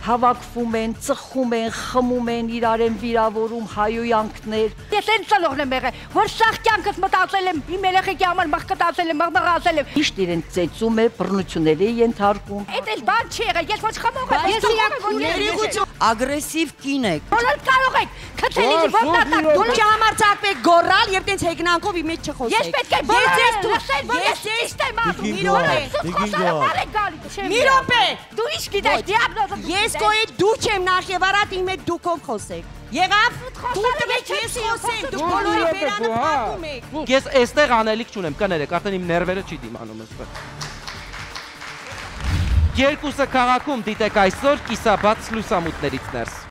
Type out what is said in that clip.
հավաքվում են, ծխում են, խմում են, իրար են վիրավորում, հայոյանքներ։ Ես այն ծլողն եմ եղել, որ սաղ կյանքս մտածել եմ, իմ երեխեքի համար մղկտացել եմ, մղմղացել եմ։ Միշտ իրեն ծեծում է, բռնությունների է ենթարկում։ Էդ էլ բան չի եղել, ես ոչ խմող եմ, ես իրական ագրեսիվ կին եք։ բոլոր կարող եք քթել ինձ ոտնատակ, Դուք չհամարձակվեք գոռալ եւ տենց հեգնանքով իմ հետ չխոսեք։ ես պետք է բոլորը լսել, որ ես ճիշտ եմ ասում։ Մի րոպե։ Դու ինչ գիտես, դիաբլոզը։ Ես քո հետ դու չեմ նախ եւ առաջ իմ հետ դուքով խոսեք։ Եղավ։ Դու տվեք ես խոսեմ, դու բոլորի բերանը փակում եք։ Ես այստեղ անելիք չունեմ, կներեք, արդեն իմ ներվերը չի դիմանում այստեղ։ Երկուսը քաղաքում դիտեք այսօր կիսաբաց լուսամուտներից ներս։